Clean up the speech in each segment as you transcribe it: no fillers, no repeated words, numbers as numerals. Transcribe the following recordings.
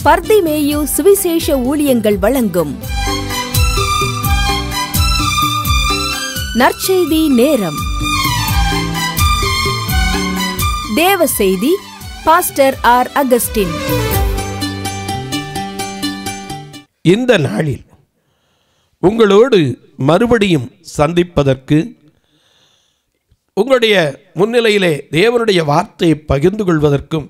பர்திமேயு சுவிசேஷ ஊழியங்கள் வழங்கும் நற்செய்தி நேரம். தேவ செய்தி பாஸ்டர் ஆர். அகஸ்டின். இந்த நாளில் உங்களோடு மறுபடியும் சந்திப்பதற்கு, உங்களுடைய முன்னிலையிலே தேவனுடைய வார்த்தையை பகிர்ந்து கொள்வதற்கும்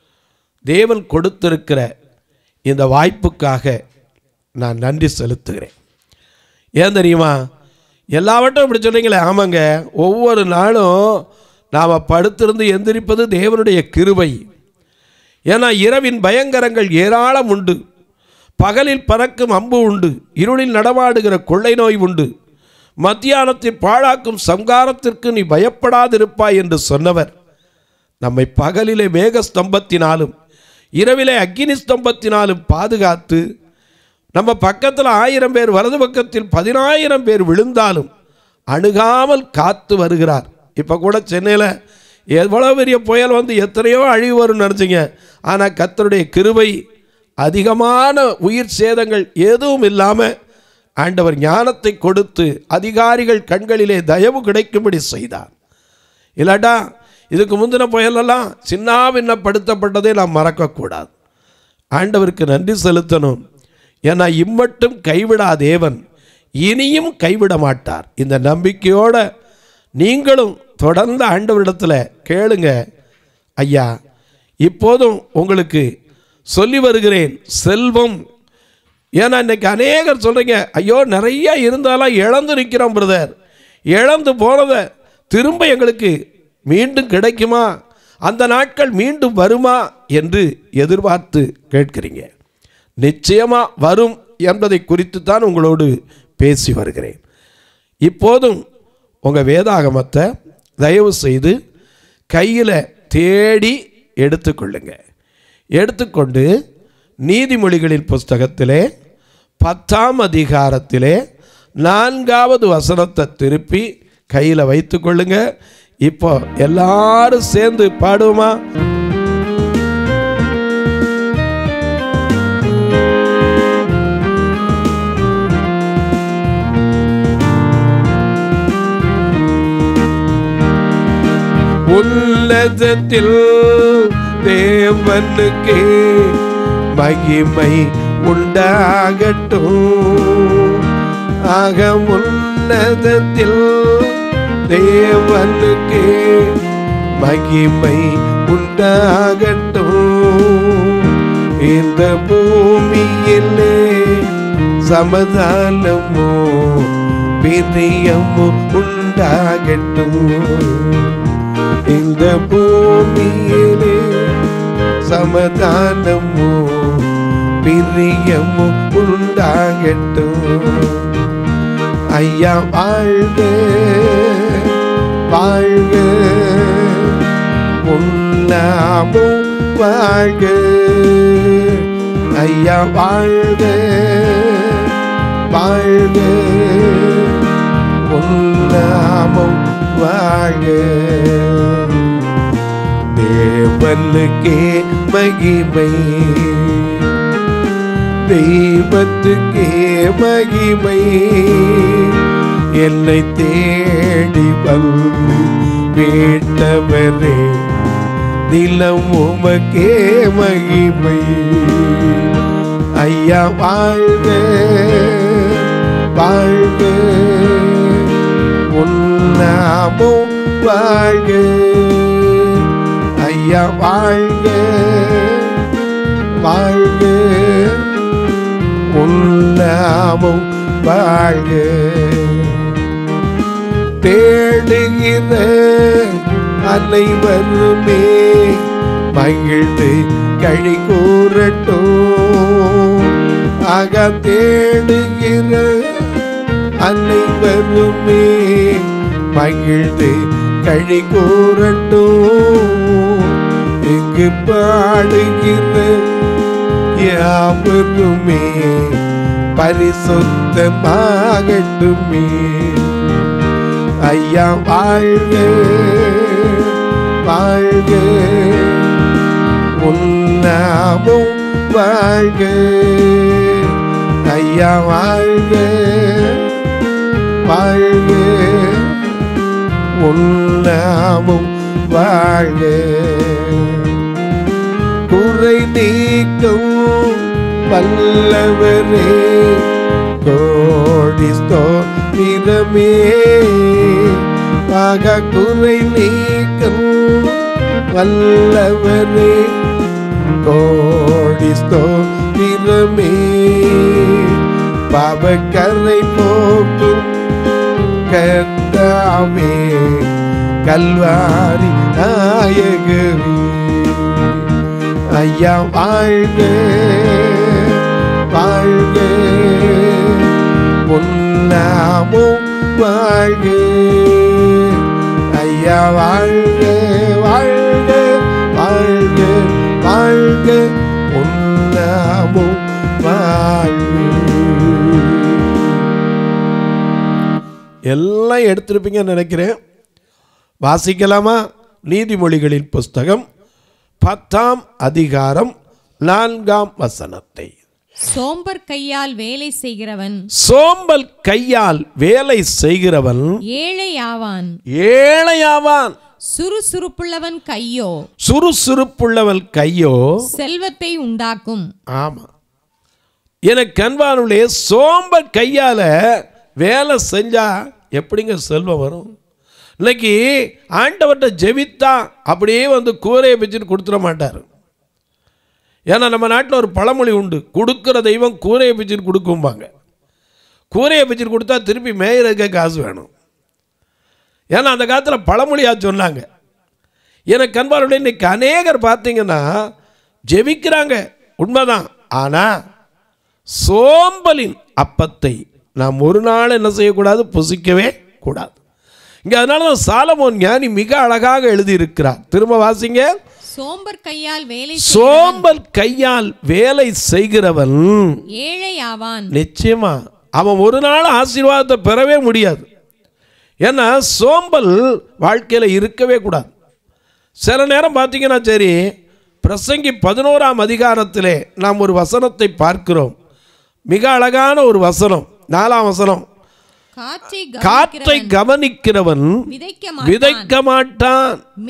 தேவன் கொடுத்திருக்கிற இந்த வாய்ப்புக்காக நான் நன்றி செலுத்துகிறேன். ஏன் தெரியுமா? எல்லாவற்றும் இப்படி சொல்கிறீங்களே, ஆமாங்க, ஒவ்வொரு நாளும் நாம் படுத்திருந்து எந்திரிப்பது தேவனுடைய கிருபை. ஏன்னா இரவின் பயங்கரங்கள் ஏராளம் உண்டு, பகலில் பறக்கும் அம்பு உண்டு, இருளில் நடமாடுகிற கொள்ளை நோய் உண்டு, மத்தியானத்தில் பாழாக்கும் சங்காரத்திற்கு நீ பயப்படாதிருப்பாய் என்று சொன்னவர் நம்மை பகலிலே மேக ஸ்தம்பத்தினாலும் இரவிலே அக்கினி ஸ்தம்பத்தினாலும் பாதுகாத்து, நம்ம பக்கத்தில் 1000 பேர், வலது பக்கத்தில் 10,000 பேர் விழுந்தாலும் அணுகாமல் காத்து வருகிறார். இப்போ கூட சென்னையில் எவ்வளோ பெரிய புயல் வந்து எத்தனையோ அழிவு வரும்னு நினச்சிங்க. ஆனால் கர்த்தருடைய கிருபை, அதிகமான உயிர் சேதங்கள் எதுவும் இல்லாமல் ஆண்டவர் ஞானத்தை கொடுத்து அதிகாரிகள் கண்களிலே தயவு கிடைக்கும்படி செய்தார். இல்லாட்டா இதுக்கு முந்தின புயலெல்லாம் சின்னாபின்னப்படுத்தப்பட்டதை நாம் மறக்கக்கூடாது. ஆண்டவருக்கு நன்றி செலுத்தணும். ஏன்னா இம்மட்டும் கைவிடா தேவன் இனியும் கைவிட மாட்டார். இந்த நம்பிக்கையோடு நீங்களும் தொடர்ந்து ஆண்டவரிடத்தில் கேளுங்க. ஐயா, இப்போதும் உங்களுக்கு சொல்லி வருகிறேன், செல்வம். ஏன்னா இன்றைக்கி அநேகர் சொல்கிறீங்க, ஐயோ நிறைய இருந்தாலும் இழந்து நிற்கிறோம் பிரதர், இழந்து போனதை திரும்ப எங்களுக்கு மீண்டும் கிடைக்குமா, அந்த நாட்கள் மீண்டும் வருமா என்று எதிர்பார்த்து கேட்கிறீங்க. நிச்சயமாக வரும் என்பதை குறித்து தான் உங்களோடு பேசி வருகிறேன். இப்போதும் உங்கள் வேதாகமத்தை தயவு செய்து கையில் தேடி எடுத்துக்கொள்ளுங்க. எடுத்துக்கொண்டு நீதிமொழிகளின் புஸ்தகத்திலே 10ஆம் அதிகாரத்திலே 4வது வசனத்தை திருப்பி கையில் வைத்து கொள்ளுங்க. இப்போ எல்லாரும் சேர்ந்து பாடுவோமா? உன்னதத்தில் தேவனுக்கே மகிமை உண்டாகட்டும். ஆக உன்னதத்தில் தேவனுக்கே மகிமை உண்டாகட்டும். இந்த பூமியிலே சமாதானமோ பிரியமோ உண்டாகட்டும். இந்த பூமியிலே சமாதானமோ பிரியமோ உண்டாகட்டும். ஐயா வாழ்க வாழ்க, உன்னாமும் வாழ்க. ஐயா வாழ்க வாழ்க, உன்னாமும் வாழ்க. தேவனுக்கே மகிமை, தெய்வத்துக்கே மகிமை. என்னை தேடி வந்து மீட்டவரே, நிலம் உமக்கே மகிமை. ஐயா வாழ்க வாழ்க, உன்னாமும் வாழ்க. ஐயா வாழ்க வாழ்க, உன்னாமும் வாழ்க. தேடுகிற அனைவருமே மகிழ்ந்து களி கூறட்டும். ஆக தேடுகிற அனைவருமே மகிழ்ந்து களி கூறட்டும். இங்கு பாடுகிற யாவருமே பரிசுத்தமாகட்டுமே. ஐயா வாழ்க வாழ்க, உன்னாமும் வாழ்க ஐயா வாழ்க வாழ்க உன்னாமும் வாழ்க குறை நீக்கும் வல்லவரே கோடி ஸ்தோத்திரமே ஆக குறை நீக்கும் வல்லவரே கோடி ஸ்தோத்திரமே பாவக்கரை போக்கும் கர்த்தாவே கல்வாரி நாயகரே ஐயா வாழ்க வாழ்க உன்னாமும் வாழ்க ஐயா வாழ்க வாழ்க வாழ்க வாழ்க உன்னாமும் வாழ்க. எல்லாம் எடுத்திருப்பீங்கன்னு நினைக்கிறேன். வாசிக்கலாமா? நீதிமொழிகளின் புஸ்தகம் 10ஆம் அதிகாரம் 4ஆம் வசனத்தை. சோம்பர் கையால் வேலை செய்கிறவன் சோம்பல் கையால் வேலை செய்கிறவன் ஏழையாவான். ஏழையாவான். சுறுசுறுப்புள்ளவன் கையோ சுறுசுறுப்புள்ளவன் கையோ செல்வத்தை உண்டாக்கும். ஆமா, எனக்கு அன்பானுள்ளே சோம்பல் கையால வேலை செஞ்சா எப்படிங்க செல்வம் வரும்? இன்னைக்கு ஆண்டவர்கிட்ட ஜெபித்தா அப்படியே வந்து கூரையை பிச்சுட்டு கொடுத்துட மாட்டார். ஏன்னா நம்ம நாட்டில் ஒரு பழமொழி உண்டு, கொடுக்குற தெய்வம் கூரையை பிச்சுட்டு கொடுக்கும்பாங்க. கூரையை பிச்சுட்டு கொடுத்தா திருப்பி மேயறதுக்கு காசு வேணும். ஏன்னா அந்த காலத்தில் பழமொழியாக சொன்னாங்க. எனக்கு அன்பாருடைய இன்னைக்கு அநேகர் பார்த்தீங்கன்னா ஜெபிக்கிறாங்க, உண்மைதான். ஆனால் சோம்பலின் அப்பத்தை நாம் ஒரு நாள் என்ன செய்யக்கூடாது? புசிக்கவே கூடாது. இங்கே அதனால தான் சாலமோன் ஞானி மிக அழகாக எழுதியிருக்கிறார். திரும்ப வாசிங்க. சோம்பர் கையால் வேலை சோம்பல் கையால் வேலை செய்கிறவன் ஏழையாவான். நிச்சயமா அவன் ஒரு நாள் ஆசீர்வாதத்தை பெறவே முடியாது. ஏன்னா சோம்பல் வாழ்க்கையில் இருக்கவே கூடாது. சில நேரம் பார்த்தீங்கன்னா சரி, பிரசங்கி 11ஆம் அதிகாரத்திலே நாம் ஒரு வசனத்தை பார்க்கிறோம். மிக அழகான ஒரு வசனம், 4ஆம் வசனம். காற்றை கவனிக்கிறவன் விதைக்க மாட்டான்,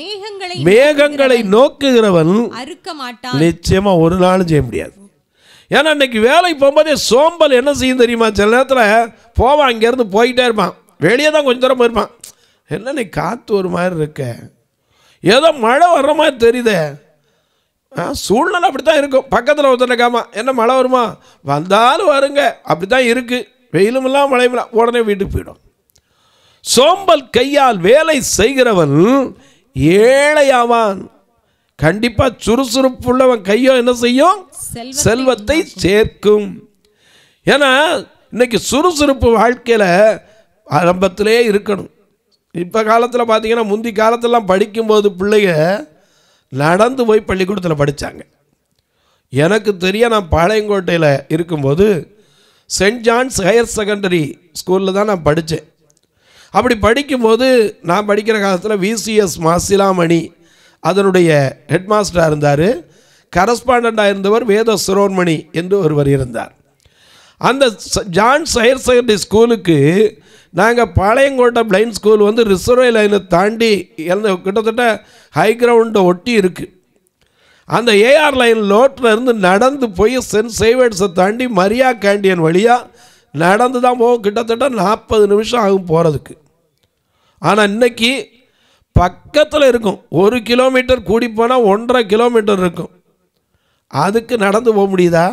மேகங்களை நோக்குகிறவன் அறுக்க மாட்டான். நிச்சயமா ஒரு நாளும் செய்ய முடியாது. ஏன்னா இன்னைக்கு வேலைக்கு போகும்போதே சோம்பல் என்ன செய்யும் தெரியுமா? சில நேரத்தில் போவான், இங்கேருந்து போயிட்டே இருப்பான், வெளியே தான் கொஞ்சம் தூரம் போயிருப்பான். என்ன நீ காற்று ஒரு மாதிரி இருக்க, ஏதோ மழை வர்ற மாதிரி தெரியுதே. சூழ்நிலை அப்படி தான் இருக்கும். பக்கத்தில் ஒருத்தனைக்காமா என்ன மழை வருமா? வந்தாலும் வருங்க, அப்படி தான் இருக்குது. வெயிலும் இல்லாமல் மழையும் இல்லை, உடனே வீட்டுக்கு போயிடும். சோம்பல் கையால் வேலை செய்கிறவன் ஏழையாவான். கண்டிப்பாக சுறுசுறுப்புள்ளவன் கையோ என்ன செய்யும்? செல்வத்தை சேர்க்கும். ஏன்னா இன்னைக்கு சுறுசுறுப்பு வாழ்க்கையில் ஆரம்பத்திலே இருக்கணும். இப்போ காலத்தில் பார்த்தீங்கன்னா, முந்தி காலத்திலலாம் படிக்கும்போது பிள்ளைங்க நடந்து போய் பள்ளிக்கூடத்தில் படித்தாங்க. எனக்கு தெரிய நான் பாளையங்கோட்டையில் இருக்கும்போது சென்ட் ஜான்ஸ் ஹையர் செகண்டரி ஸ்கூலில் தான் நான் படித்தேன். அப்படி படிக்கும்போது நான் படிக்கிற காலத்தில் விசிஎஸ் மாசிலாமணி அதனுடைய ஹெட்மாஸ்டராக இருந்தார். கரஸ்பாண்டண்டாக இருந்தவர் வேத சுரோன்மணி என்று ஒருவர் இருந்தார். அந்த ஜான்ஸ் ஹையர் செகண்டரி ஸ்கூலுக்கு நாங்கள் பாளையங்கோட்டை பிளைண்ட் ஸ்கூல் வந்து ரிசர்வே லைனை தாண்டி கிட்டத்தட்ட ஹை கிரவுண்டை ஒட்டி இருக்குது. அந்த ஏஆர் லைன் லோட்டில் இருந்து நடந்து போய் சென்ட் சேவியர்ஸை தாண்டி மரியா கேண்டியன் வழியாக நடந்து தான் போகும். கிட்டத்தட்ட 40 நிமிஷம் ஆகும் போகிறதுக்கு. ஆனால் இன்றைக்கி பக்கத்தில் இருக்கும். 1 கிலோமீட்டர் கூடி போனால் 1.5 கிலோமீட்டர் இருக்கும். அதுக்கு நடந்து போக முடியுதா?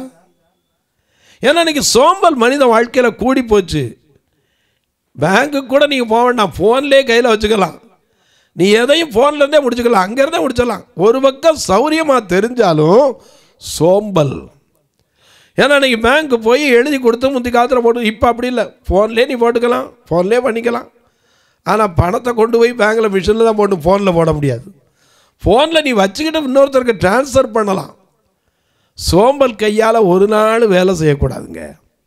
ஏன்னா இன்றைக்கி சோம்பல் மனித வாழ்க்கையில் கூடி போச்சு. பேங்க்குக்கு கூட நீங்கள் போக வேண்டாம், ஃபோன்லேயே கையில் வச்சுக்கலாம். நீ எதையும் ஃபோன்லேருந்தே முடிச்சுக்கலாம், அங்கேருந்தே முடிச்சிடலாம். ஒரு பக்கம் சௌரியமாக தெரிஞ்சாலும் சோம்பல். ஏன்னா இன்றைக்கி பேங்க்கு போய் எழுதி கொடுத்து முந்தி காலத்தில் போட்டு, இப்போ அப்படி இல்லை, ஃபோன்லேயே நீ போட்டுக்கலாம், ஃபோன்லேயே பண்ணிக்கலாம். ஆனால் பணத்தை கொண்டு போய் பேங்கில் மிஷினில் தான் போட்டு ஃபோனில் போட முடியாது. ஃபோனில் நீ வச்சுக்கிட்டு இன்னொருத்தருக்கு ட்ரான்ஸ்ஃபர் பண்ணலாம். சோம்பல் கையால் ஒரு நாள் வேலை செய்யக்கூடாதுங்க.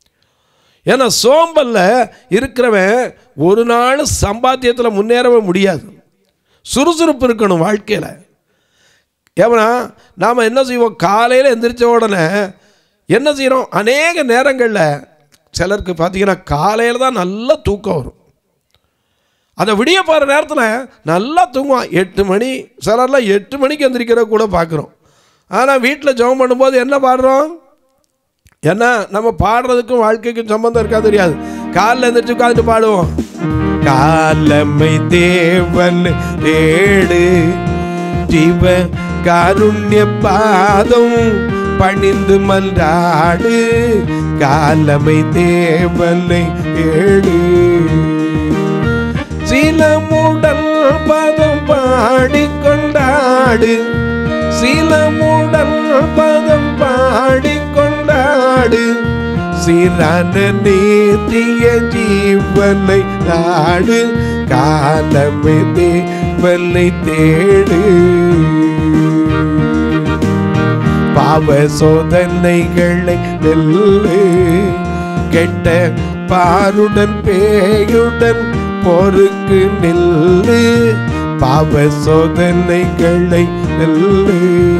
ஏன்னா சோம்பலில் இருக்கிறவன் ஒரு நாள் சம்பாத்தியத்தில் முன்னேறவே முடியாது. சுறுசுறுப்பு இருக்கணும் வாழ்க்கையில். ஏன்னா நாம் என்ன செய்வோம், காலையில் எந்திரிச்ச உடனே என்ன செய்கிறோம், அநேக நேரங்களில் சிலருக்கு பார்த்தீங்கன்னா காலையில் தான் நல்லா தூக்கம் வரும். அந்த விடிய போகிற நேரத்தில் நல்லா தூங்குவான். 8 மணி, சிலர்லாம் 8 மணிக்கு எந்திரிக்கிற கூட பார்க்குறோம். ஆனால் வீட்டில் ஜெபம் பண்ணும்போது என்ன பாடுறோம், ஏன்னா நம்ம பாடுறதுக்கும் வாழ்க்கைக்கும் சம்பந்தம் இருக்கா தெரியாது. காலைல எந்திரிச்சு உட்காந்துட்டு பாடுவோம், காலமை தேவன் தேடு ஜீவ காருண்ய பாதம் பணிந்து மன்றாடு, காலமை தேவனை ஏடு சீலமுடன் பதம் பாடிக்கொண்டாடு, சீலமுடன் பதம் பாடிக்கொண்டாடு, சீரான நீதிய ஜீவனை நாடு, காலமே தேவனை தேடு. பாவ சோதனைகளை வெல்லு, கெட்ட பாருடன் பேயுடன் போருக்கு நில்லு, பாவ சோதனைகளை வெல்லு.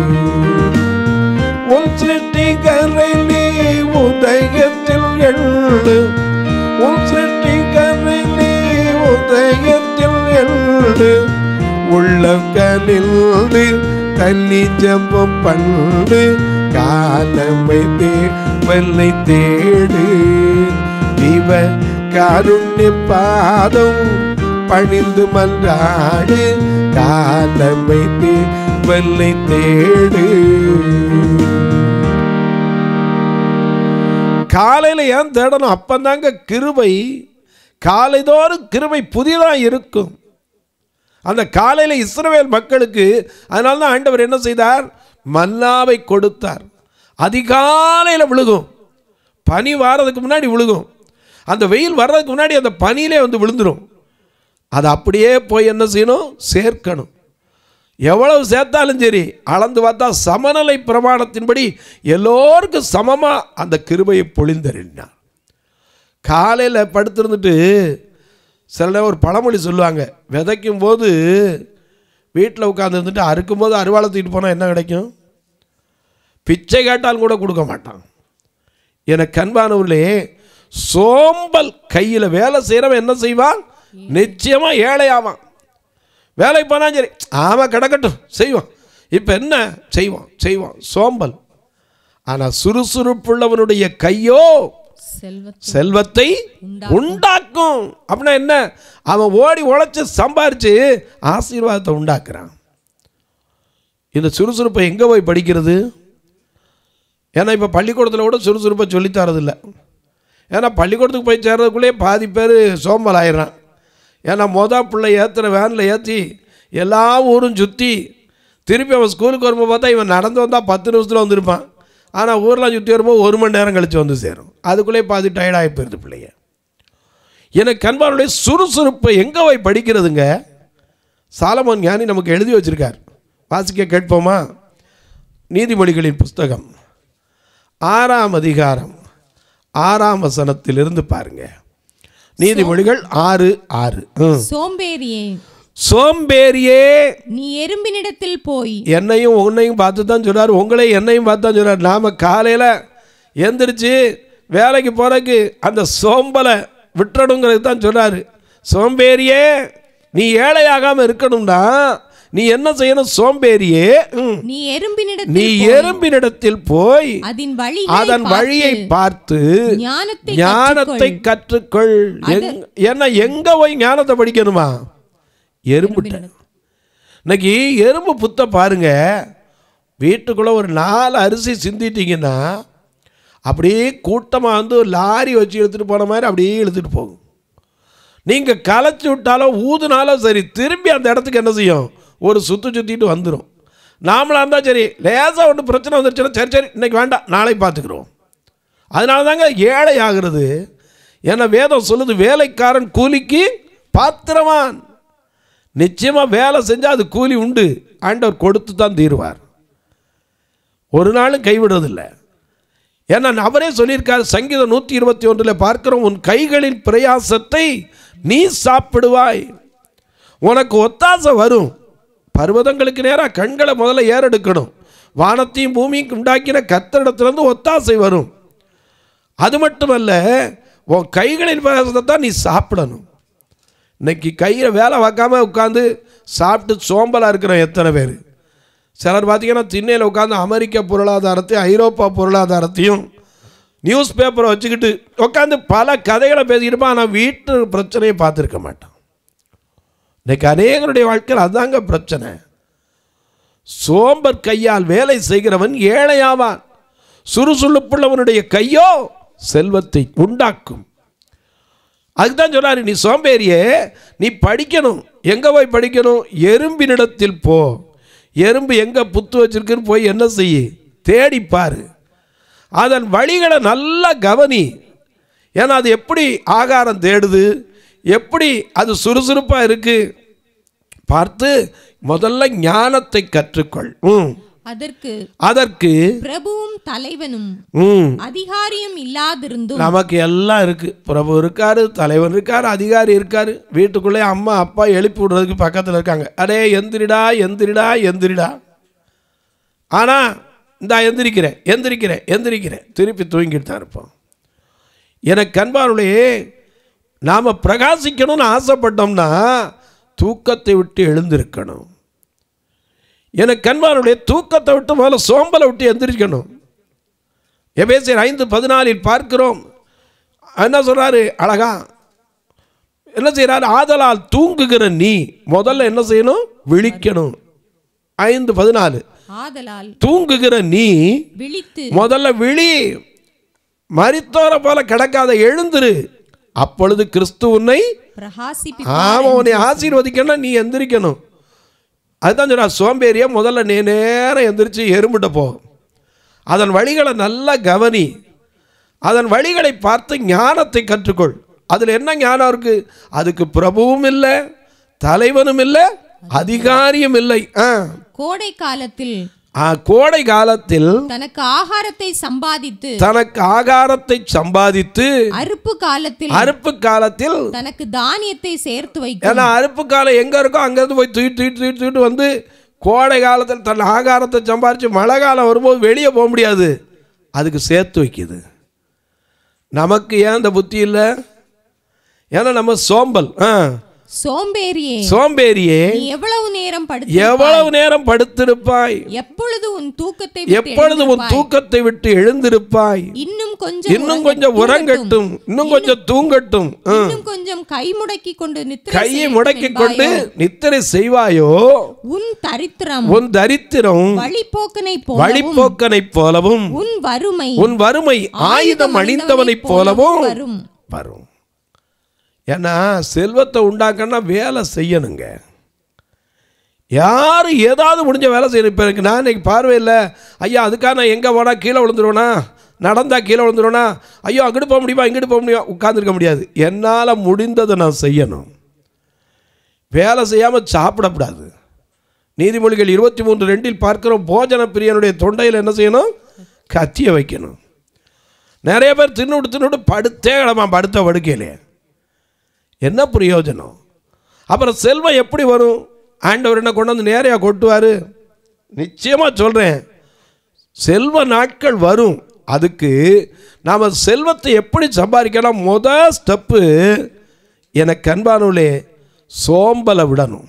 உன் சிருஷ்டிகரை நீ உதயத்தில் எழு, உன் சிருஷ்டிகரை நீ உதயத்தில் எழு, உள்ளங்களில் தண்ணி ஜெபம் பண்ணு, காலமை தேவனை தேடு ஜீவ காருண்ய பாதம் பணிந்து மன்றாடு, காலமை தேவனை தேடு. காலையில் ஏன் தேடணும், அப்பந்தாங்க கிருபை, காலைதோறும் கிருபை புதிதாக இருக்கும். அந்த காலையில் இஸ்ரவேல் மக்களுக்கு அதனால தான் ஆண்டவர் என்ன செய்தார், மன்னாவை கொடுத்தார். அதிகாலையில் விழுகும், பனி வாரதுக்கு முன்னாடி விழுகும், அந்த வெயில் வர்றதுக்கு முன்னாடி அந்த பனியிலே வந்து விழுந்துடும். அதை அப்படியே போய் என்ன செய்யணும், சேர்க்கணும். எவ்வளவு சேர்த்தாலும் சரி, அளந்து பார்த்தா சமநிலை பிரமாணத்தின்படி எல்லோருக்கும் சமமாக அந்த கிருபையை பொழிந்தறினார். காலையில் படுத்திருந்துட்டு சில ஒரு பழமொழி சொல்லுவாங்க, விதைக்கும் போது வீட்டில் உட்காந்துருந்துட்டு அறுக்கும் போது அருவாளை தூக்கிட்டு போனால் என்ன கிடைக்கும், பிச்சை கேட்டாலும் கூட கொடுக்க மாட்டான். எனக்கு அன்பானவர்களே, சோம்பல் கையில் வேலை செய்கிறவன் என்ன செய்வான், நிச்சயமாக ஏழையாவான். வேலைக்கு போனால் சரி, ஆமாம் கிடக்கட்டும் செய்வான், இப்போ என்ன செய்வான் செய்வான், சோம்பல். ஆனால் சுறுசுறுப்புள்ளவனுடைய கையோ செல்வத்தை உண்டாக்கும். அப்படின்னா என்ன, அவன் ஓடி உழைச்சு சம்பாரிச்சு ஆசீர்வாதத்தை உண்டாக்குறான். இந்த சுறுசுறுப்பை எங்கே போய் படிக்கிறது? ஏன்னா இப்போ பள்ளிக்கூடத்தில் கூட சுறுசுறுப்பை சொல்லித்தரதில்லை. ஏன்னா பள்ளிக்கூடத்துக்கு போய் சேர்றதுக்குள்ளேயே பாதி பேர் சோம்பல் ஆயிடுறான். ஏன்னா பிள்ளை ஏற்றுற வேனில் ஏற்றி எல்லா ஊரும் சுற்றி திருப்பி அவன் ஸ்கூலுக்கு வரும்போது பார்த்தா இவன் நடந்து வந்தால் 10 நிமிஷத்தில் வந்திருப்பான். ஆனால் ஊரெலாம் சுற்றி வரும்போது 1 மணி நேரம் கழித்து வந்து சேரும். அதுக்குள்ளே பாதி டயர்டாகி போயிருது பிள்ளைங்க. எனக்கு அன்பானுடைய சுறுசுறுப்பை எங்கே போய் படிக்கிறதுங்க? சாலமோன் ஞானி நமக்கு எழுதி வச்சிருக்கார், வாசிக்க கேட்போமா? நீதிமொழிகளின் புஸ்தகம் 6ஆம் அதிகாரம் 6ஆம் வசனத்திலிருந்து பாருங்க. நீதிமொழிகள் 6:6. சோம்பேறியே நீ எறும்பினிடத்தில் போய், என்னையும் உன்னையும் பார்த்து தான் சொல்றாரு, உங்களை என்னையும் பார்த்து தான் சொல்றாரு. நாம காலையில் எந்திரிச்சு வேலைக்கு போறதுக்கு அந்த சோம்பலை விட்டுறணுங்கிறது தான் சொல்றாரு. சோம்பேறியே நீ ஏழையாகாம இருக்கணும்னா நீ என்ன செய்யணும்? சோம்பேறியே நீ எறும்பினிடத்தில் போய் அதன் வழியை பார்த்து ஞானத்தை கற்றுக்கொள். என்ன எங்க போய் ஞானத்தை படிக்கணுமா? எறும்புட்ட. இன்னைக்கு எறும்பு புத்த பாருங்க, வீட்டுக்குள்ளே ஒரு 4 அரிசி சிந்திட்டிங்கன்னா அப்படியே கூட்டமாக வந்து லாரி வச்சு எடுத்துகிட்டு போன மாதிரி அப்படியே இழுத்துட்டு போகும். நீங்கள் களைச்சி விட்டாலும் ஊதுனாலும் சரி, திரும்பி அந்த இடத்துக்கு என்ன செய்யும்? ஒரு சுற்றிட்டு வந்துடும். நாமளாக இருந்தால் சரி, லேசாக ஒன்று பிரச்சனை வந்துருச்சுன்னா சரி சரி இன்றைக்கி வேண்டாம் நாளைக்கு பார்த்துக்குறோம். அதனால தாங்க ஏழை ஆகிறது. ஏன்னா வேதம் சொல்லுது, வேலைக்காரன் கூலிக்கு பாத்திரவான். நிச்சயமாக வேலை செஞ்சால் அது கூலி உண்டு, ஆண்டவர் கொடுத்து தான் தீருவார், ஒரு நாளும் கைவிடுறதில்லை. ஏன்னா அவரே சொல்லியிருக்கார், சங்கீதம் 121 பார்க்கிறோம், உன் கைகளின் பிரயாசத்தை நீ சாப்பிடுவாய், உனக்கு ஒத்தாசை வரும். பர்வதங்களுக்கு நேராக கண்களை முதல்ல ஏறெடுக்கணும். வானத்தையும் பூமியும் உண்டாக்கின கர்த்தரிடத்திலிருந்து ஒத்தாசை வரும். அது மட்டுமல்ல, உன் கைகளின் பிரயாசத்தை தான் நீ சாப்பிடணும். இன்னைக்கு கையில் வேலை வைக்காம உட்காந்து சாப்பிட்டு சோம்பலாக இருக்கிற எத்தனை பேர்? சிலர் பார்த்தீங்கன்னா திண்ணையில் உட்காந்து அமெரிக்க பொருளாதாரத்தையும் ஐரோப்பா பொருளாதாரத்தையும் நியூஸ் பேப்பரை வச்சுக்கிட்டு உட்காந்து பல கதைகளை பேசிக்கிட்டுப்பா, ஆனால் வீட்டு பிரச்சனையை பார்த்துருக்க மாட்டான். இன்னைக்கு அநேகருடைய வாழ்க்கையில் அதுதாங்க பிரச்சனை. சோம்பர் கையால் வேலை செய்கிறவன் ஏழையாவான், சுறுசுறுப்புள்ளவனுடைய கையோ செல்வத்தை உண்டாக்கும். அதுதான் சொல்றாரு, நீ சோம்பேறியே, நீ படிக்கணும். எங்கே போய் படிக்கணும்? எறும்பினிடத்தில் போ. எறும்பு எங்கே புத்து வச்சிருக்குன்னு போய் என்ன செய்ய? தேடிப்பாரு. அதன் வழிகளை நல்லா கவனி. ஏன்னா அது எப்படி ஆகாரம் தேடுது, எப்படி அது சுறுசுறுப்பாக இருக்கு பார்த்து முதல்ல ஞானத்தை கற்றுக்கொள். அதற்கு பிரபுவும் தலைவனும் அதிகாரியும் இல்லாதிருந்தும். நமக்கு எல்லாம் இருக்கு. பிரபு இருக்காரு, தலைவன் இருக்காரு, அதிகாரி இருக்காரு. வீட்டுக்குள்ளே அம்மா அப்பா எழுப்பி விடுறதுக்கு பக்கத்தில் இருக்காங்க. அடே எந்திரிடா எந்திரிடா எந்திரிடா. ஆனால் இந்தா எந்திரிக்கிறேன் எந்திரிக்கிறேன் எந்திரிக்கிறேன், திருப்பி தூங்கிட்டு தான் இருப்போம். எனக்கு அன்பானுடைய நாம் பிரகாசிக்கணும்னு ஆசைப்பட்டோம்னா தூக்கத்தை விட்டு எழுந்திருக்கணும். எனக்கு அன்பானுடைய தூக்கத்தை விட்டு முதல்ல சோம்பலை விட்டு எந்திரிக்கணும். எபேசியர் 5:14 பார்க்கிறோம். என்ன சொல்றாரு அழகா? என்ன செய்யறாரு? ஆதலால் தூங்குகிற நீ முதல்ல என்ன செய்யணும்? விழிக்கணும். 5:14 ஆதலால் தூங்குகிற நீ விழித்து முதல்ல விழி. மரித்தோர போல கிடக்காத, எழுந்திரு. அப்பொழுது கிறிஸ்து உன்னை உன்னை ஆசீர்வதிக்கணும். நீ எந்திரிக்கணும். அதுதான் சொல்றா, சோம்பேறிய முதல்ல நீ நேரம் எந்திரிச்சு எறும்பிட்ட போ. அதன் வழிகளை நல்லா கவனி. அதன் வழிகளை பார்த்து ஞானத்தை கற்றுக்கொள். அதில் என்ன ஞானம் இருக்கு? அதுக்கு பிரபுவும் இல்லை, தலைவனும் இல்லை, அதிகாரியும் இல்லை. கோடை காலத்தில் தனக்கு ஆகாரத்தை சம்பாதித்து அறுப்பு காலத்தில் தனக்கு தானியத்தை சேர்த்து வைக்கும். ஏன்னா அறுப்பு காலம் எங்க இருக்கோ அங்கிருந்து போய் தூக்கிட்டு வந்து கோடை காலத்தில் தன் ஆகாரத்தை சம்பாதிச்சு மழை காலம் வரும்போது வெளியே போக முடியாது, அதுக்கு சேர்த்து வைக்குது. நமக்கு ஏன் அந்த புத்தி இல்லை? ஏன்னா நம்ம சோம்பல். சோம்பேறியே, எவ்வளவு நேரம் படுத்திருப்பாய்? எப்பொழுது உன் தூக்கத்தை விட்டு எழுந்திருப்பாய்? இன்னும் கொஞ்சம் உறங்கட்டும், இன்னும் கொஞ்சம் தூங்கட்டும், இன்னும் கொஞ்சம் கையை முடக்கிக் கொண்டு நித்திரை செய்வாயோ? உன் தரித்திரம் வழிப்போக்கனை போலவும் உன் வறுமை ஆயுதம் அணிந்தவனைப் போலவும் வரும். ஏன்னா செல்வத்தை உண்டாக்கன்னா வேலை செய்யணுங்க. யார் ஏதாவது முடிஞ்ச வேலை செய்யணும். இப்போ எனக்கு நான் இன்னைக்கு பார்வையில்லை, ஐயா அதுக்காக நான் எங்கே போனால் கீழே விழுந்துருவேனா, நடந்தா கீழே விழுந்துருவேனா, ஐயோ அங்கிட்டு போக முடியுமா இங்கிட்டு போக முடியுமா, உட்காந்துருக்க முடியாது. என்னால் முடிந்ததை நான் செய்யணும். வேலை செய்யாமல் சாப்பிடக்கூடாது. நீதிமொழிகள் 23:2 பார்க்கிறோம், போஜன பிரியனுடைய தொண்டையில் என்ன செய்யணும்? கத்தியை வைக்கணும். நிறைய பேர் தின்னுட்டு படுத்தே கிடமா, படுத்த படுக்கையிலே என்ன பிரயோஜனம்? அப்புறம் செல்வம் எப்படி வரும்? ஆண்டவர் என்ன கொண்டு வந்து நேரையாக கொட்டுவார்? நிச்சயமாக சொல்கிறேன், செல்வ நாட்கள் வரும். அதுக்கு நாம் செல்வத்தை எப்படி சம்பாதிக்கலாம்? முதல் ஸ்டெப்பு எனக்கு அன்பானவர்களே, சோம்பலை விடணும்.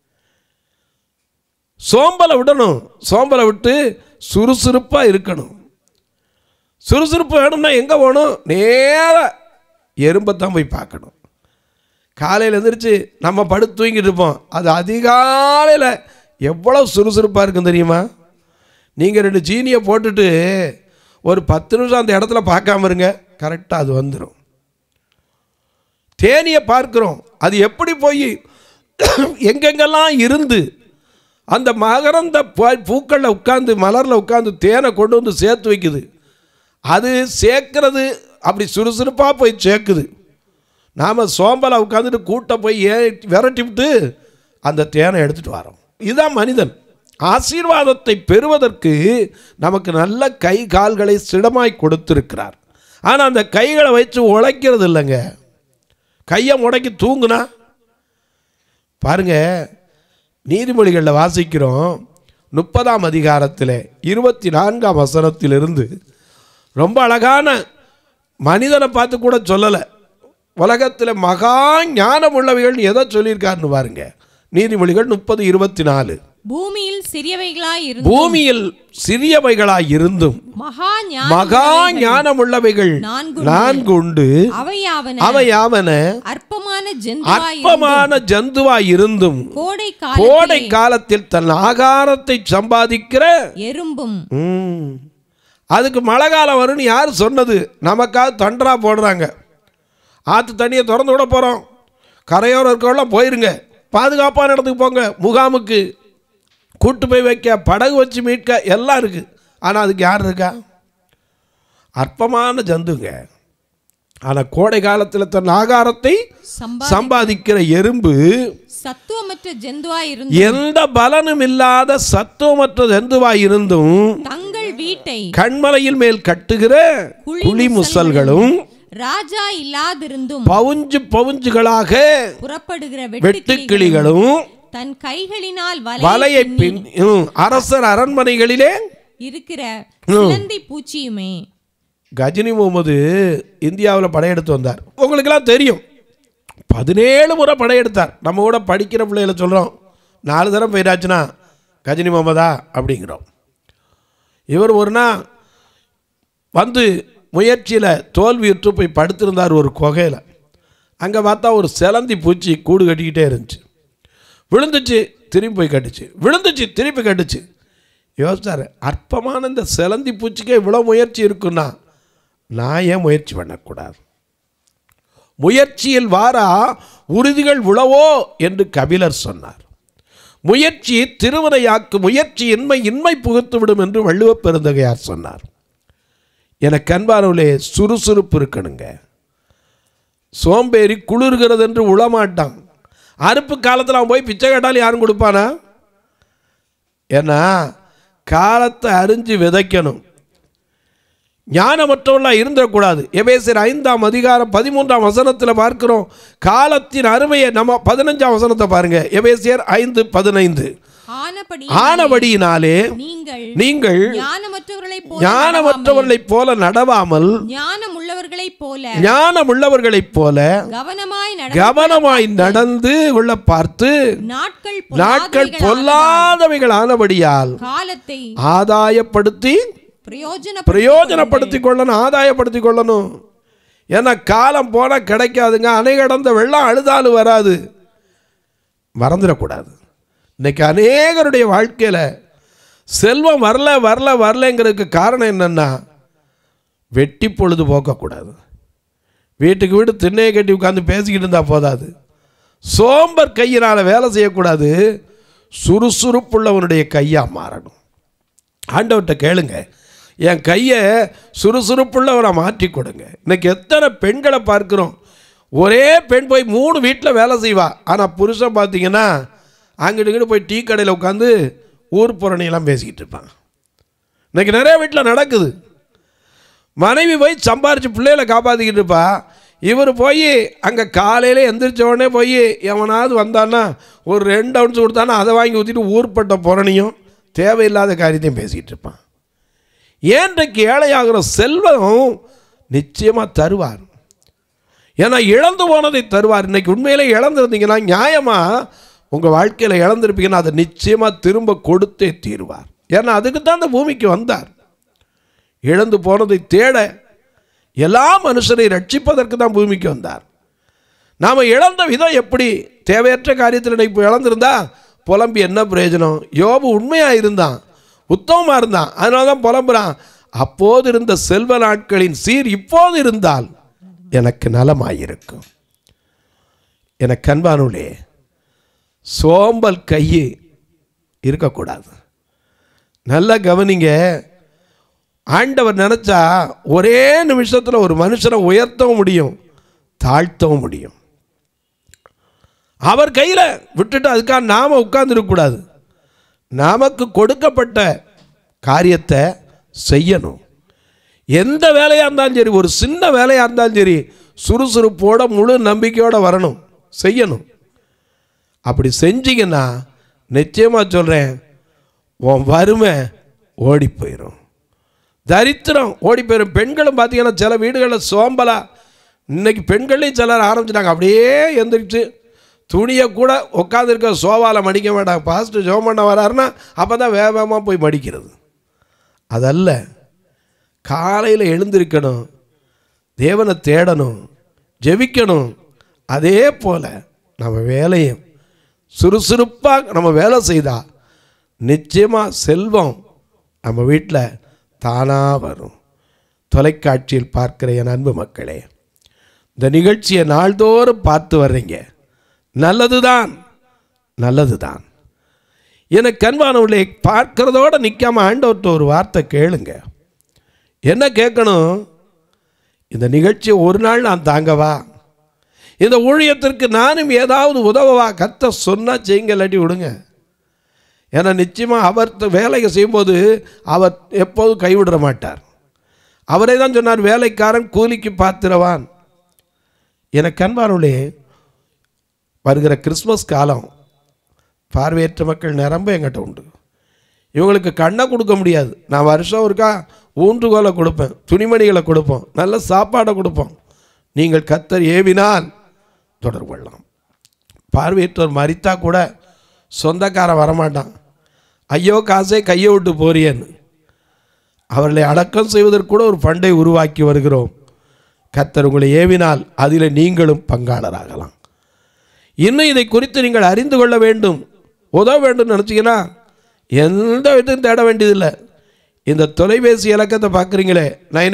சோம்பலை விட்டு சுறுசுறுப்பாக இருக்கணும். சுறுசுறுப்பு வேணும்னா எங்கே போகணும்? நேராக எறும்பைத்தான் போய் பார்க்கணும். காலையில் எழுந்திரிச்சு நம்ம படுத்து தூங்கிட்டு இருப்போம், அது அதிகாலையில் எவ்வளோ சுறுசுறுப்பாக இருக்கும் தெரியுமா? நீங்கள் 2 ஜீனியை போட்டுட்டு ஒரு 10 நிமிஷம் அந்த இடத்துல பார்க்காம இருங்க, கரெக்டாக அது வந்துடும். தேனியை பார்க்குறோம், அது எப்படி போய் எங்கெங்கெல்லாம் இருந்து அந்த மகரந்த பூக்களில் உட்காந்து மலரில் உட்காந்து தேனை கொண்டு வந்து சேர்த்து வைக்குது. அது சேர்க்கறது அப்படி சுறுசுறுப்பாக போய் சேர்க்குது. நாம் சோம்பலை உட்காந்துட்டு கூட்ட போய் விரட்டி விட்டு அந்த தேனை எடுத்துகிட்டு வரோம். இதுதான் மனிதன். ஆசீர்வாதத்தை பெறுவதற்கு நமக்கு நல்ல கை கால்களை சிடமாய் கொடுத்திருக்கிறார். ஆனால் அந்த கைகளை வச்சு உழைக்கிறது இல்லைங்க. கையை முடக்கி தூங்குனா பாருங்க, நீதிமொழிகளில் வாசிக்கிறோம் 30ஆம் அதிகாரத்தில் 24ஆம் வசனத்திலிருந்து ரொம்ப அழகான மனிதனை பார்த்து கூட சொல்லலை, உலகத்தில் மகா ஞானம் உள்ளவைகள் எதை சொல்லியிருக்காருன்னு பாருங்க. நீதிமொழிகள் 30:24. பூமியில் சிறியவைகளாய் இருந்தும் மகா ஞானம் உள்ளவைகள் 4 உண்டு. அவையாவன அற்பமான ஜந்துவாய் இருந்தும் கோடை காலத்தில் தன் ஆகாரத்தை சம்பாதிக்கிற எறும்பும். அதுக்கு மழை காலம் வரும்னு யார் சொன்னது? நமக்காக தண்டரா போடுறாங்க. ஆற்று தண்ணியை திறந்து விட போகிறோம், கரையோரம் இருக்கவெல்லாம் போயிருங்க, பாதுகாப்பான இடத்துக்கு போங்க, முகாமுக்கு கூட்டு போய் வைக்க, படகு வச்சு மீட்க எல்லாம் இருக்குது. ஆனால் அதுக்கு யார் இருக்கா? அற்பமான ஜந்துங்க. ஆனால் கோடை காலத்தில் தன் ஆகாரத்தை சம்பாதிக்கிற எறும்பு சத்துவமற்ற ஜந்துவாய் இருந்தும், எந்த பலனும் இல்லாத சத்துவமற்ற ஜந்துவாய் இருந்தும் தங்கள் வீட்டை கண்மலையில் மேல் கட்டுகிற குளிமுசல்களும் ராஜா இல்லாதிருந்தும் பவுஞ்சுகளாக புறப்படுகிற வெட்டுக்கிளிகளும் தன் கைகளினால் வலையை அரசர் அரண்மனைகளிலே இருக்கிற சிலந்தி பூச்சியுமே. கஜினி முகமது இந்தியாவில் படையெடுத்து வந்தார். உங்களுக்கெல்லாம் தெரியும், 17 முறை படையெடுத்தார். நம்ம கூட படிக்கிற பிள்ளைகளை சொல்கிறோம், 4 தரம் போயிடாச்சுன்னா கஜினி முகமதா அப்படிங்கிறோம். இவர் ஒரு நாள் வந்து முயற்சியில் தோல்வியுற்று போய் படுத்திருந்தார் ஒரு குகையில். அங்கே பார்த்தா ஒரு சிலந்தி பூச்சி கூடு கட்டிக்கிட்டே இருந்துச்சு. விழுந்துச்சு, திரும்பி போய் கட்டுச்சு, விழுந்துச்சு, திருப்பி கட்டுச்சு. யோசிச்சார், அற்பமான இந்த சிலந்தி பூச்சிக்கே இவ்வளோ முயற்சி இருக்குன்னா நான் ஏன் முயற்சி பண்ணக்கூடாது? முயற்சியில் வாரா உறுதிகள் உளவோ என்று கபிலர் சொன்னார். முயற்சி திருவினையாக்கு, முயற்சி இன்மை புகுத்துவிடும் என்று வள்ளுவப் பெருந்தகையார் சொன்னார். எனக்கு அன்பானவர்களே, சுறுசுறுப்பு இருக்கணுங்க. சோம்பேறி குளிர்கிறது என்று உளமாட்டான். அறுப்பு காலத்தில் அவன் போய் பிச்சை கேட்டாலும் யாரும் கொடுப்பானா? ஏன்னா காலத்தை அறிஞ்சு விதைக்கணும். ஞானமற்றவர்களாக இருந்துடக்கூடாது. எபேசியர் 5ஆம் அதிகாரம் 13ஆம் வசனத்தில் பார்க்கிறோம் காலத்தின் அருமையை. நம்ம 15ஆம் வசனத்தை பாருங்க. எபேசியர் 5:15. ஆனபடியினாலே நீங்கள் ஞானமற்றவர்களைப் போல நடவாமல் ஞானமுள்ளவர்களைப் போல கவனமாய் நடந்து கொள்ள பார்த்து நாட்கள் பொல்லாதவைகள் ஆனபடியால் ஆதாயப்படுத்தி பிரயோஜனப்படுத்திக் கொள்ளணும். ஆதாயப்படுத்திக் கொள்ளணும். ஏன்னா காலம் போனால் கிடைக்காதுங்க. அணை கடந்த வெள்ளம் அழுதாலும் வராது. மறந்துடக்கூடாது. இன்னைக்கு அநேகருடைய வாழ்க்கையில் செல்வம் வரலங்கிறதுக்கு காரணம் என்னன்னா, வெட்டி பொழுது போக்கக்கூடாது. வீட்டுக்கு வீடு திண்ணையை கட்டி உட்காந்து பேசிக்கிட்டு இருந்தால் போதாது. சோம்பர் கையினால் வேலை செய்யக்கூடாது. சுறுசுறுப்புள்ளவனுடைய கையாக மாறணும். ஆண்டவர்கிட்ட கேளுங்க, என் கையை சுறுசுறுப்புள்ளவரை மாற்றி கொடுங்க. இன்னைக்கு எத்தனை பெண்களை பார்க்குறோம், ஒரே பெண் போய் 3 வீட்டில் வேலை செய்வா. ஆனால் புருஷன் பார்த்தீங்கன்னா அங்கிட்டு போய் டீ கடையில் உட்காந்து ஊர் புறணியெல்லாம் பேசிக்கிட்டு இருப்பான். இன்றைக்கி நிறைய வீட்டில் நடக்குது. மனைவி போய் சம்பாரித்து பிள்ளைகளை காப்பாற்றிக்கிட்டு இருப்பா. இவர் போய் அங்கே காலையில் எந்திரிச்ச உடனே போய் எவனாவது வந்தான்னா ஒரு 2 ounce கொடுத்தானா அதை வாங்கி ஊற்றிட்டு ஊர்பட்ட புறணியும் தேவையில்லாத காரியத்தையும் பேசிக்கிட்டு இருப்பான். ஏன்றைக்கு ஏழையாகிற செல்வம் நிச்சயமாக தருவார். ஏன்னா இழந்து போனதை தருவார். இன்றைக்கி உண்மையிலே இழந்திருந்தீங்கன்னா, நியாயமாக உங்கள் வாழ்க்கையில் இழந்திருப்பீங்கன்னா அதை நிச்சயமாக திரும்ப கொடுத்தே தீருவார். ஏன்னா அதுக்கு தான் அந்த பூமிக்கு வந்தார். இழந்து போனதை தேட, எல்லா மனுஷரை ரட்சிப்பதற்கு தான் பூமிக்கு வந்தார். நாம் இழந்த விதம் எப்படி? தேவையற்ற காரியத்தில் இப்போ இழந்திருந்தா புலம்பி என்ன பிரயோஜனம்? யோபு உண்மையாக இருந்தான், உத்தமமாக இருந்தான், அதனால தான் புலம்புறான். அப்போது இருந்த செல்வ நாட்களின் சீர் இப்போது இருந்தால் எனக்கு நலமாயிருக்கும். எனக்கு அன்பானுள்ளே, சோம்பல் கையே இருக்கக்கூடாது. நல்லா கவனிங்க. ஆண்டவர் நினச்சா ஒரே நிமிஷத்தில் ஒரு மனுஷனை உயர்த்தவும் முடியும், தாழ்த்தவும் முடியும். அவர் கையில் விட்டுட்டு அதுக்காக நாம் உட்கார்ந்துருக்கக்கூடாது. நமக்கு கொடுக்கப்பட்ட காரியத்தை செய்யணும். எந்த வேலையாக இருந்தாலும் சரி, ஒரு சின்ன வேலையாக இருந்தாலும் சரி, சுறுசுறுப்போட முழு நம்பிக்கையோடு வரணும், செய்யணும். அப்படி செஞ்சீங்கன்னா நிச்சயமாக சொல்கிறேன், உன் வறுமை ஓடி போயிடும், தரித்திரம் ஓடி போயிடும். பெண்களும் பார்த்தீங்கன்னா சில வீடுகளில் சோம்பலா, இன்றைக்கி பெண்கள்லையும் சிலர் ஆரம்பிச்சிட்டாங்க. அப்படியே எந்திரிச்சு துணியை கூட உட்காந்துருக்க சோபாவில் மடிக்க மாட்டாங்க. பாஸ்ட்டு ஜோம் பண்ண வராருன்னா அப்போ தான் வேகமாக போய் மடிக்கிறது. அதல்ல, காலையில் எழுந்திருக்கணும், தேவனை தேடணும், ஜெபிக்கணும். அதே போல் நம்ம வேலையும் சுறுசுறுப்பாக நம்ம வேலை செய்தால் நிச்சயமாக செல்வம் நம்ம வீட்டில் தானாக வரும். தொலைக்காட்சியில் பார்க்கிற என் அன்பு மக்களே, இந்த நிகழ்ச்சியை நாள்தோறும் பார்த்து வர்றீங்க, நல்லது தான், நல்லது தான். எனக்கு அன்பானவர்களே, பார்க்கிறதோடு நிற்காம ஆண்டவர்கிட்ட ஒரு வார்த்தை கேளுங்க. என்ன கேட்கணும்? இந்த நிகழ்ச்சியை ஒரு நாள் நான் தாங்கவா, இந்த ஊழியத்திற்கு நானும் ஏதாவது உதவவா? கர்த்தர் சொன்னால் செய்யுங்க, இல்லாட்டி விடுங்க. ஏன்னா நிச்சயமாக அவர் வேலையை செய்யும்போது அவர் எப்போதும் கைவிட மாட்டார். அவரே தான் சொன்னார், வேலைக்காரன் கூலிக்கு பாத்திரவான். எனக்கு அன்பானவர்களே, வருகிற கிறிஸ்மஸ் காலம் பார்வையற்ற மக்கள் நிரம்ப எங்கிட்ட உண்டு. இவங்களுக்கு கண்ணை கொடுக்க முடியாது. நான் வருஷம் ஒருக்கா ஊன்றுகோலை கொடுப்பேன், துணிமணிகளை கொடுப்போம், நல்ல சாப்பாடை கொடுப்போம். நீங்கள் கர்த்தர் ஏவினால் தொடர்பு கொள்ளலாம். பார்வையற்றோர் மரித்தா கூட சொந்தக்காரன் வரமாட்டான், ஐயோ காசே கையை விட்டு போறியேன்னு. அவர்களை அடக்கம் செய்வதற்கு கூட ஒரு ஃபண்டை உருவாக்கி வருகிறோம். கர்த்தர் உங்களை ஏவினால் அதில் நீங்களும் பங்காளராகலாம். இன்னும் இதை குறித்து நீங்கள் அறிந்து கொள்ள வேண்டும், உதவ வேண்டும் நினச்சிங்கன்னா எந்த விதத்தையும் தேட வேண்டியதில்லை. இந்த தொலைபேசி இலக்கத்தை பார்க்குறீங்களே,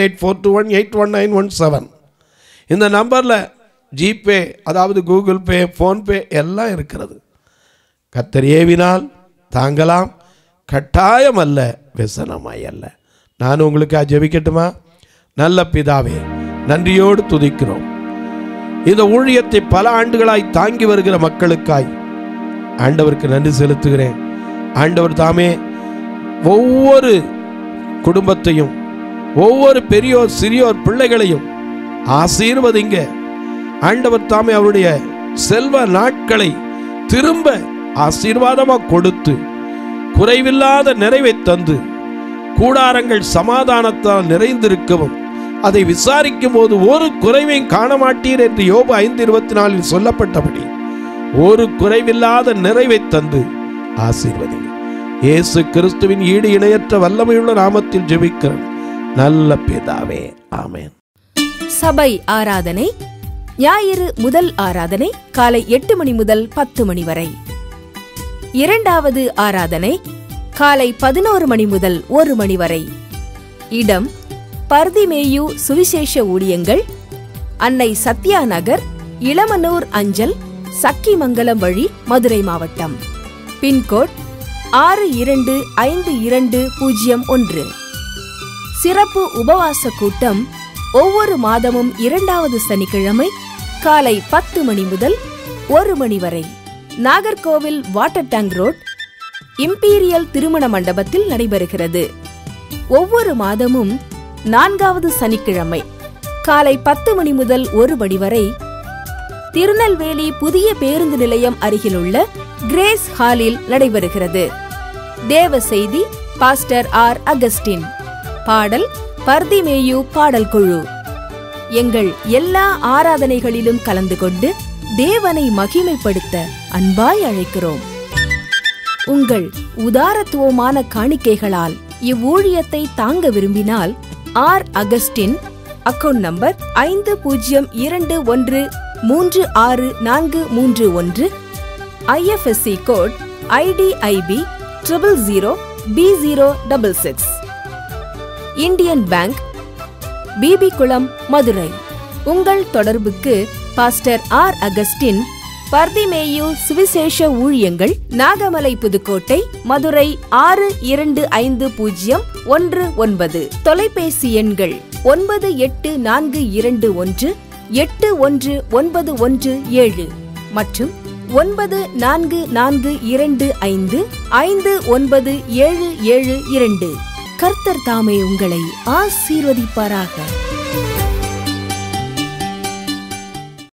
9842181917, இந்த நம்பரில் ஜிபே, அதாவது கூகுள் பே, ஃபோன்பே எல்லாம் இருக்கிறது. கர்த்தர் ஏவினால் தாங்கலாம், கட்டாயம் அல்ல, விசனமாய் அல்ல. நான் உங்களுக்கு ஜெபிக்கட்டுமா? நல்ல பிதாவே, நன்றியோடு துதிக்கிறோம். இந்த ஊழியத்தை பல ஆண்டுகளாய் தாங்கி வருகிற மக்களுக்காய் ஆண்டவருக்கு நன்றி செலுத்துகிறேன். ஆண்டவர் தாமே ஒவ்வொரு குடும்பத்தையும், ஒவ்வொரு பெரியோர் சிறியோர் பிள்ளைகளையும் ஆசீர்வதிங்க. ஆண்டவர் தாமே அவருடைய செல்வ நாட்களை திரும்ப ஆசீர்வாதமாக கொடுத்து குறைவில்லாத நிறைவை தந்து கூடாரங்கள் சமாதானத்தால் நிறைந்திருக்கவும், அதை விசாரிக்கும் போது ஒரு குறைவையும் காண மாட்டீர் என்று யோபு 5:24 சொல்லப்பட்டபடி ஒரு குறைவில்லாத நிறைவை தந்து ஆசீர்வதிங்க. இயேசு கிறிஸ்துவின் ஈடு இணையற்ற வல்லமையுள்ள நாமத்தில் ஜெபிக்கிறோம் நல்ல பிதாவே, ஆமென். சபை ஆராதனை ஞாயிறு முதல் ஆராதனை காலை 8 மணி முதல் 10 மணி வரை. இரண்டாவது ஆராதனை காலை 11 மணி முதல் 1 மணி வரை. இடம் பர்திமேயு சுவிசேஷ ஊழியங்கள், அன்னை சத்யா நகர், இளமனூர் அஞ்சல், சக்கிமங்கலம் வழி, மதுரை மாவட்டம். பின்கோட் 625201. சிறப்பு உபவாச கூட்டம் ஒவ்வொரு மாதமும் 2வது சனிக்கிழமை காலை 10 மணி முதல் 1 மணி வரை. Nagercoil water tank road, imperial திருமண மண்டபத்தில் நடைபெறுகிறது. ஒவ்வொரு மாதமும் 4வது சனிக்கிழமை காலை 10 மணி முதல் 1 மணி வரை திருநெல்வேலி புதிய பேருந்து நிலையம் அருகிலுள்ள கிரேஸ் ஹாலில் நடைபெறுகிறது. தேவ செய்தி பாஸ்டர் ஆர் அகஸ்டின். பாடல் பர்திமேயு பாடல் குழு. எங்கள் எல்லா ஆராதனைகளிலும் கலந்து கொண்டு தேவனை மகிமைப்படுத்த அன்பாய் அழைக்கிறோம். உங்கள் உதாரத்துவமான காணிக்கைகளால் இவ்வூழியத்தை தாங்க விரும்பினால் R Augustine, account number 5021364431, IFSC code IDIB 000B066, Indian bank, Bibikulam, Madurai. உங்கள் தொடர்புக்கு பாஸ்டர் ஆர் அகஸ்டின், பர்திமேயு சுவிசேஷ ஊழியங்கள், நாகமலை, புதுக்கோட்டை, மதுரை 625019. தொலைபேசி எண்கள் 9842181917 மற்றும் 9442559772. கர்த்தர் தாமே உங்களை ஆசீர்வதிப்பாராக.